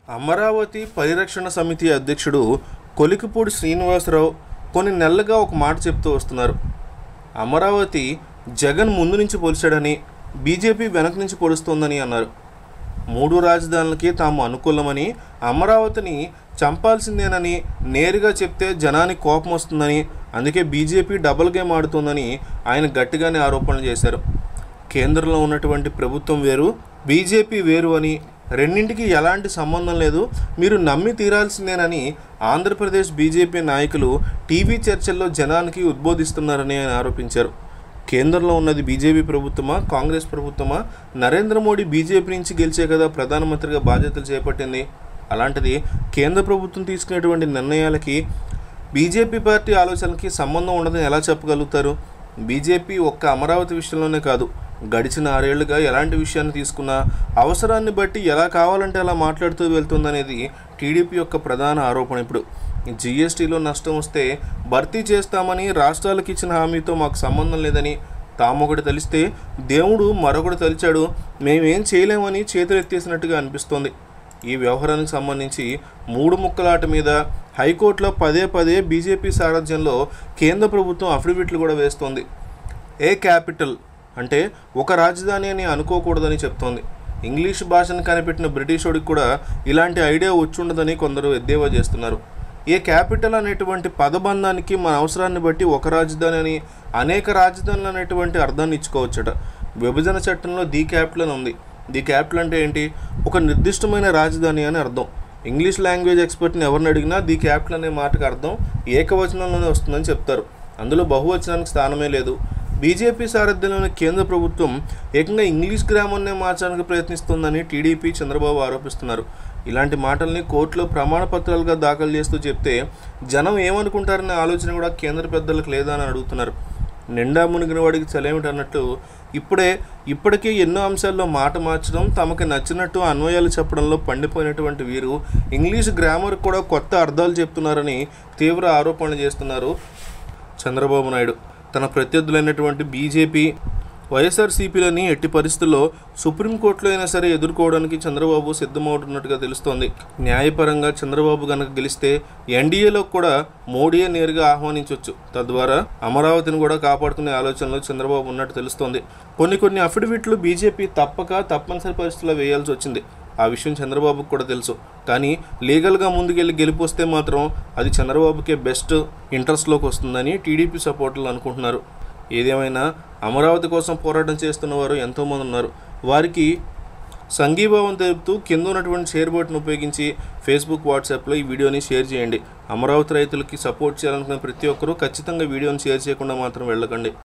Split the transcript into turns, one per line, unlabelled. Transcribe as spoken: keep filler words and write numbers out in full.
అమరావతి పరిరక్షణ సమితి అధ్యక్షుడు కొలికిపూడి శ్రీనివాసరావు కొన్ని నెలలుగా ఒక మాట చెప్తూ వస్తున్నారు. అమరావతి జగన్ ముందు నుంచి పొలిచాడని, బీజేపీ వెనక నుంచి పొడుస్తోందని అన్నారు. మూడు రాజధానులకి తాము అనుకూలమని, అమరావతిని చంపాల్సిందేనని నేరుగా చెప్తే జనానికి కోపం వస్తుందని, అందుకే బీజేపీ డబుల్ గేమ్ ఆడుతోందని ఆయన గట్టిగానే ఆరోపణలు చేశారు. కేంద్రంలో ఉన్నటువంటి ప్రభుత్వం వేరు, బీజేపీ వేరు అని, రెండింటికి ఎలాంటి సంబంధం లేదు, మీరు నమ్మి తీరాల్సిందేనని ఆంధ్రప్రదేశ్ బీజేపీ నాయకులు టీవీ చర్చల్లో జనానికి ఉద్బోధిస్తున్నారని ఆయన ఆరోపించారు. కేంద్రంలో ఉన్నది బీజేపీ ప్రభుత్వమా, కాంగ్రెస్ ప్రభుత్వమా? నరేంద్ర మోడీ బీజేపీ నుంచి గెలిచే కదా ప్రధానమంత్రిగా బాధ్యతలు చేపట్టింది. అలాంటిది కేంద్ర ప్రభుత్వం తీసుకునేటువంటి నిర్ణయాలకి బీజేపీ పార్టీ ఆలోచనలకి సంబంధం ఉండదని ఎలా చెప్పగలుగుతారు? బీజేపీ ఒక్క అమరావతి విషయంలోనే కాదు, గడిచిన ఆరేళ్లుగా ఎలాంటి విషయాన్ని తీసుకున్నా అవసరాన్ని బట్టి ఎలా కావాలంటే అలా మాట్లాడుతూ వెళ్తుందనేది టీడీపీ యొక్క ప్రధాన ఆరోపణ. ఇప్పుడు జీఎస్టీలో నష్టం వస్తే భర్తీ చేస్తామని రాష్ట్రాలకు ఇచ్చిన హామీతో మాకు సంబంధం లేదని, తామొకటి తలిస్తే దేవుడు మరొకటి తలిచాడు, మేమేం చేయలేమని చేతులు ఎత్తేసినట్టుగా అనిపిస్తోంది. ఈ వ్యవహారానికి సంబంధించి మూడు ముక్కలాట మీద హైకోర్టులో పదే పదే బీజేపీ సారథ్యంలో కేంద్ర ప్రభుత్వం అఫిడవిట్లు కూడా వేస్తోంది. ఏ క్యాపిటల్ అంటే ఒక రాజధాని అని అనుకోకూడదని చెప్తోంది. ఇంగ్లీష్ భాషను కనిపెట్టిన బ్రిటిషోడికి కూడా ఇలాంటి ఐడియా వచ్చుండదని కొందరు ఎద్దేవా చేస్తున్నారు. ఏ క్యాపిటల్ అనేటువంటి పదబంధానికి మన అవసరాన్ని బట్టి ఒక రాజధాని అని, అనేక రాజధానులు అనేటువంటి అర్థాన్ని ఇచ్చుకోవచ్చట. విభజన చట్టంలో ది క్యాపిటల్ అని ఉంది. ది క్యాపిటల్ అంటే ఏంటి? ఒక నిర్దిష్టమైన రాజధాని అని అర్థం. ఇంగ్లీష్ లాంగ్వేజ్ ఎక్స్పర్ట్ని ఎవరిని అడిగినా ది క్యాపిటల్ అనే మాటకు అర్థం ఏకవచనంలోనే వస్తుందని చెప్తారు. అందులో బహువచనానికి స్థానమే లేదు. బీజేపీ సారథ్యంలోని కేంద్ర ప్రభుత్వం ఏకంగా ఇంగ్లీష్ గ్రామాన్నే మార్చడానికి ప్రయత్నిస్తుందని టీడీపీ చంద్రబాబు ఆరోపిస్తున్నారు. ఇలాంటి మాటల్ని కోర్టులో ప్రమాణ పత్రాలుగా దాఖలు చేస్తూ చెప్తే జనం ఏమనుకుంటారనే ఆలోచన కూడా కేంద్ర పెద్దలకు లేదా అని అడుగుతున్నారు. నిండా మునిగిన వాడికి చలేమిటి అన్నట్టు ఇప్పుడే ఇప్పటికీ ఎన్నో అంశాల్లో మాట మార్చడం, తమకి నచ్చినట్టు అన్వయాలు చెప్పడంలో పండిపోయినటువంటి వీరు ఇంగ్లీష్ గ్రామర్ కూడా కొత్త అర్థాలు చెప్తున్నారని తీవ్ర ఆరోపణలు చేస్తున్నారు చంద్రబాబు నాయుడు. తన ప్రత్యర్థులైనటువంటి బీజేపీ, వైఎస్ఆర్సీపీలని ఎట్టి పరిస్థితుల్లో సుప్రీంకోర్టులో అయినా సరే ఎదుర్కోవడానికి చంద్రబాబు సిద్ధమవుతున్నట్టుగా తెలుస్తోంది. న్యాయపరంగా చంద్రబాబు గనక గెలిస్తే ఎన్డీఏలో కూడా మోడీయే నేరుగా ఆహ్వానించవచ్చు. తద్వారా అమరావతిని కూడా కాపాడుకునే ఆలోచనలో చంద్రబాబు ఉన్నట్టు తెలుస్తోంది. కొన్ని కొన్ని అఫిడవిట్లు బీజేపీ తప్పక తప్పనిసరి పరిస్థితుల్లో వేయాల్సి వచ్చింది. ఆ విషయం చంద్రబాబుకు కూడా తెలుసు. కానీ లీగల్గా ముందుకెళ్ళి గెలిపొస్తే మాత్రం అది చంద్రబాబుకే బెస్ట్ ఇంట్రెస్ట్లోకి వస్తుందని టీడీపీ సపోర్టర్లు అనుకుంటున్నారు. ఏదేమైనా అమరావతి కోసం పోరాటం చేస్తున్న వారు ఎంతోమంది ఉన్నారు. వారికి సంఘీభావం తెలుపుతూ కింద ఉన్నటువంటి షేర్ బటన్ ఉపయోగించి ఫేస్బుక్, వాట్సాప్లో ఈ వీడియోని షేర్ చేయండి. అమరావతి రైతులకి సపోర్ట్ చేయాలనుకున్న ప్రతి ఒక్కరూ ఖచ్చితంగా వీడియోని షేర్ చేయకుండా మాత్రం వెళ్ళకండి.